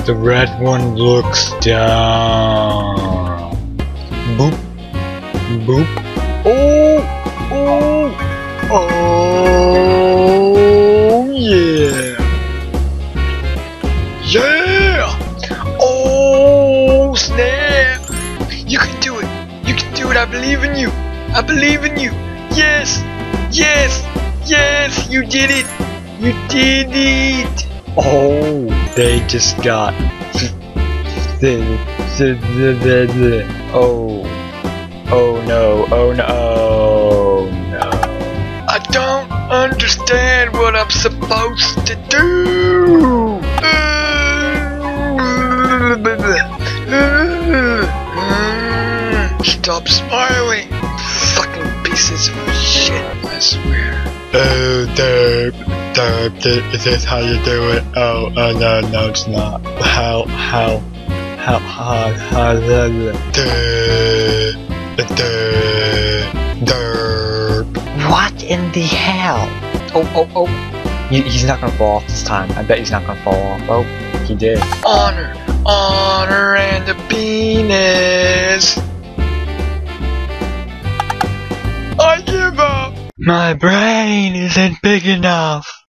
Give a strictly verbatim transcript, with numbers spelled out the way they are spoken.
The red one looks down. Boop. Boop. Oh! Oh! Oh! Yeah! Yeah! Oh! Snap! You can do it! You can do it! I believe in you! I believe in you! Yes! Yes! Yes! You did it! You did it! Oh! They just got... Oh! Oh no! Oh no! Oh no! I don't understand what I'm supposed to do! Stop smiling! Fucking pieces of shit, I swear. Oh, derp, derp, is this how you do it? Oh, oh no, no it's not. How, how, how, how, how, derp, derp, derp. What in the hell? Oh, oh, oh. He, he's not gonna fall off this time. I bet he's not gonna fall off. Oh, he did. Honor, honor and the penis. I give up! My brain isn't big enough!